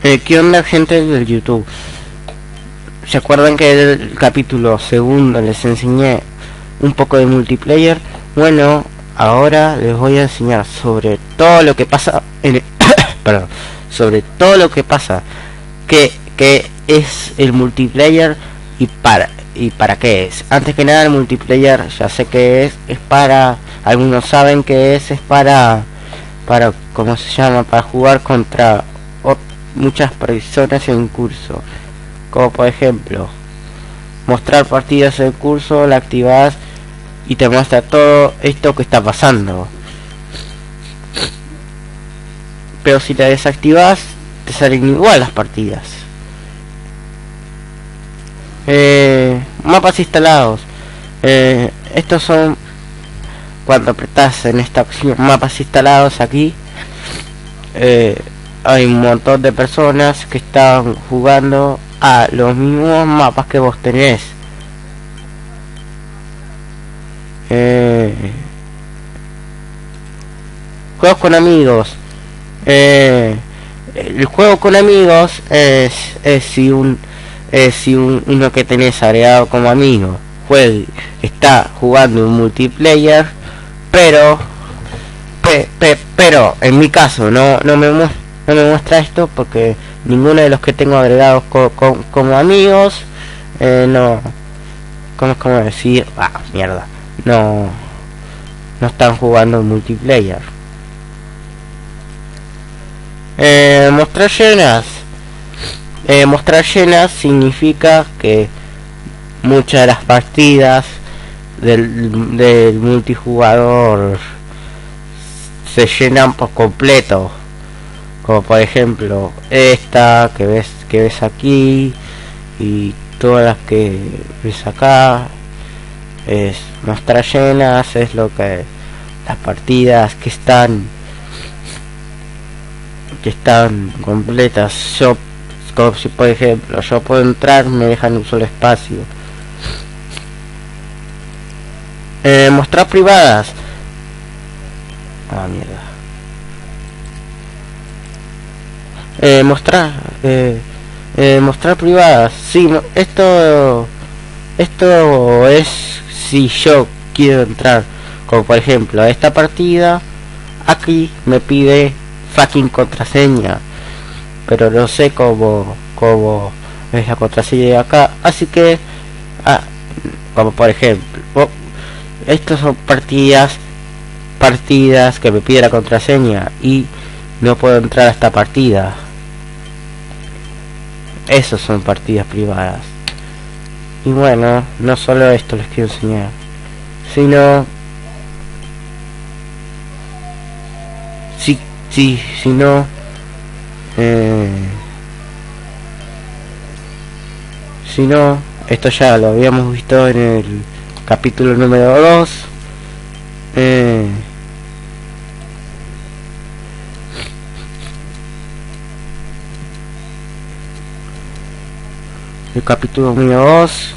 ¿Qué onda, gente del YouTube? ¿Se acuerdan que el capítulo segundo les enseñé un poco de multiplayer? Bueno, ahora les voy a enseñar sobre todo lo que pasa en el perdón, sobre todo lo que pasa, que es el multiplayer y para qué es. Antes que nada, el multiplayer ya sé que es para, algunos saben que es para ¿cómo se llama? Para jugar contra muchas personas en curso, como por ejemplo mostrar partidas en curso, la activas y te muestra todo esto que está pasando, pero si la desactivas te salen igual las partidas. Mapas instalados, estos son cuando apretas en esta opción mapas instalados aquí. Hay un montón de personas que están jugando a los mismos mapas que vos tenés. Juegos con amigos. El juego con amigos es si uno que tenés agregado como amigo está jugando un multiplayer, pero en mi caso no me muestra esto porque ninguno de los que tengo agregados como amigos no, ¿cómo decir? Mierda, no están jugando multiplayer. Mostrar llenas significa que muchas de las partidas del multijugador se llenan por completo, como por ejemplo esta que ves aquí y todas las que ves acá. Es mostrar llenas, es lo que las partidas que están completas. Yo, como si por ejemplo yo puedo entrar, me dejan un solo espacio. Mostrar privadas. Mierda. Mostrar privadas. Sí, esto es si yo quiero entrar, como por ejemplo a esta partida. Aquí me pide fucking contraseña, pero no sé cómo es la contraseña de acá, así que como por ejemplo estas son partidas que me pide la contraseña y no puedo entrar a esta partida. Esas son partidas privadas. Y bueno, no solo esto les quiero enseñar, sino si no, esto ya lo habíamos visto en el capítulo número 2. El capítulo número 2.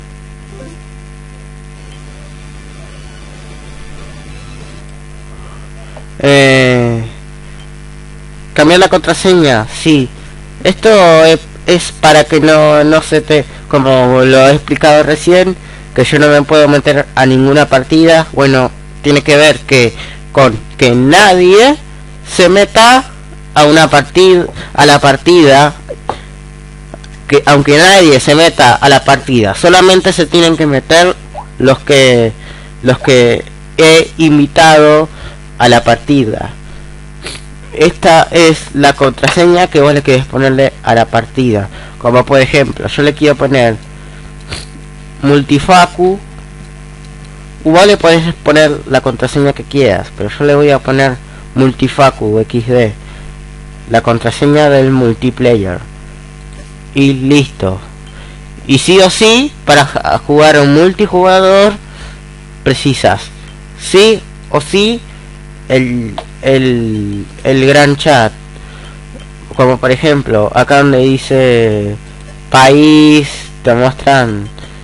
Cambiar la contraseña, sí. Esto es para que no se te, como lo he explicado recién, que yo no me puedo meter a ninguna partida. Bueno, tiene que ver con que nadie se meta a la partida, que aunque nadie se meta a la partida, solamente se tienen que meter los que he invitado a la partida. Esta es la contraseña que vos le querés ponerle a la partida. Como por ejemplo, yo le quiero poner multifacu. Vos le podés poner la contraseña que quieras, pero yo le voy a poner multifacu xd, la contraseña del multiplayer, y listo. Y sí o sí, para jugar a un multijugador precisas sí o sí el gran chat, como por ejemplo acá donde dice país, te muestran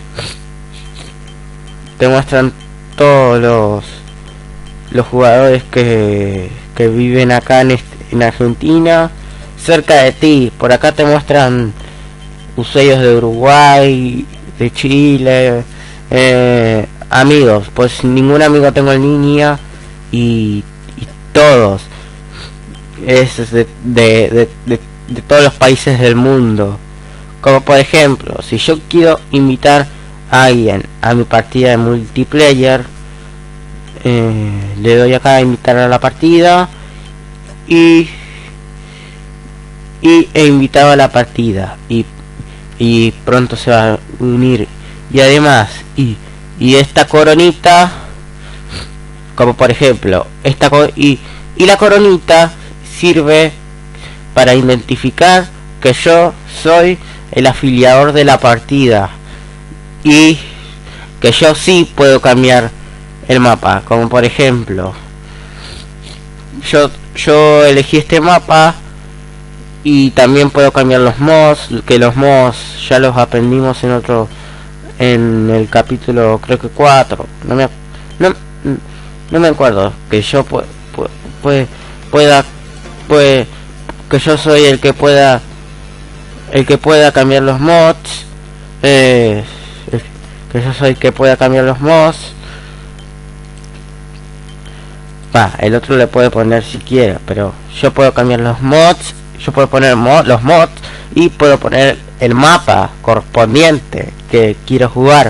todos los jugadores que viven acá en Argentina, cerca de ti. Por acá te muestran usuarios de Uruguay, de Chile, amigos, pues ningún amigo tengo en línea y todos es de todos los países del mundo. Como por ejemplo, si yo quiero invitar a alguien a mi partida de multiplayer, le doy acá a invitar a la partida y he invitado a la partida y pronto se va a unir. Y además y esta coronita, como por ejemplo y la coronita sirve para identificar que yo soy el afiliador de la partida y que yo sí puedo cambiar el mapa. Como por ejemplo, yo elegí este mapa y también puedo cambiar los mods, que los mods ya los aprendimos en el capítulo, creo que 4, no me acuerdo, que yo que yo soy el que pueda cambiar los mods, que yo soy el que pueda cambiar los mods. El otro le puede poner si quiere, pero yo puedo cambiar los mods, yo puedo poner los mods y puedo poner el mapa correspondiente que quiero jugar.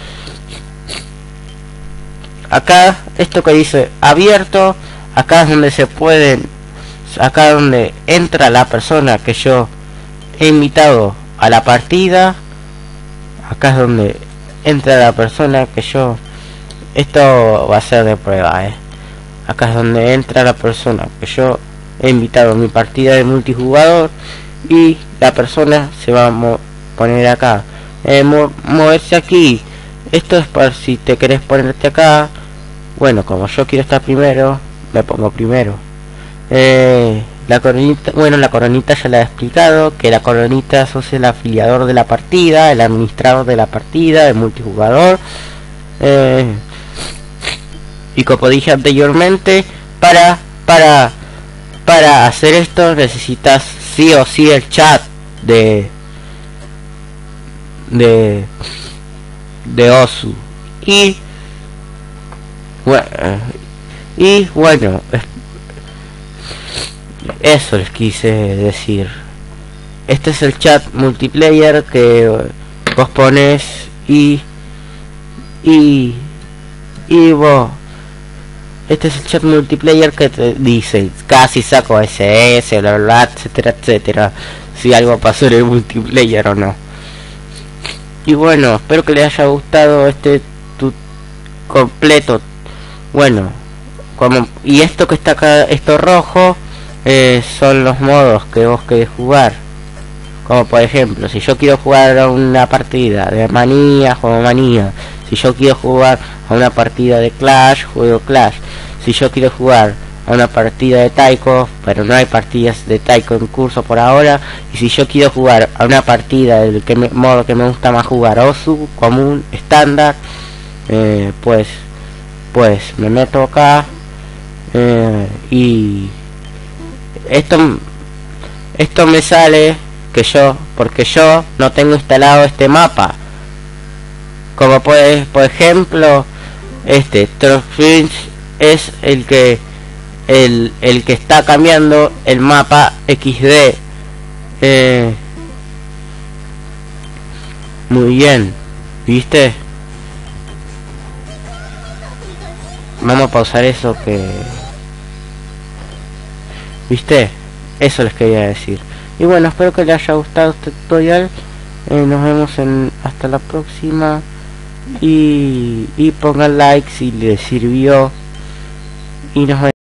Acá esto que dice abierto, acá es donde acá donde entra la persona que yo he invitado a la partida. Acá es donde entra la persona que yo, esto va a ser de prueba, acá es donde entra la persona que yo he invitado a mi partida de multijugador y la persona se va a poner acá, moverse aquí. Esto es para si te querés ponerte acá. Bueno, como yo quiero estar primero, me pongo primero. La coronita, bueno, la coronita ya la he explicado, que la coronita sos el afiliador de la partida, el administrador de la partida de multijugador, y como dije anteriormente, para hacer esto necesitas sí o sí el chat de Osu y bueno, eso les quise decir. Este es el chat multiplayer que vos pones y vos, este es el chat multiplayer que te dice casi saco SS, bla bla, etcétera etcétera, si algo pasó en el multiplayer o no. Y bueno, espero que les haya gustado este completo. Bueno, y esto que está acá, esto rojo, son los modos que vos querés jugar. Como por ejemplo, si yo quiero jugar a una partida de manía, juego manía. Si yo quiero jugar a una partida de Clash, juego Clash. Si yo quiero jugar a una partida de Taiko, pero no hay partidas de Taiko en curso por ahora. Y si yo quiero jugar a una partida del modo que me gusta más jugar, Osu, común, estándar, pues me meto acá, y esto me sale porque yo no tengo instalado este mapa. Como puedes, por ejemplo, este Trollfinch es el que está cambiando el mapa XD. Muy bien, ¿viste? Vamos a pausar eso ¿viste? Eso les quería decir. Y bueno, espero que les haya gustado este tutorial. Nos vemos hasta la próxima. Y pongan like si les sirvió. Y nos vemos.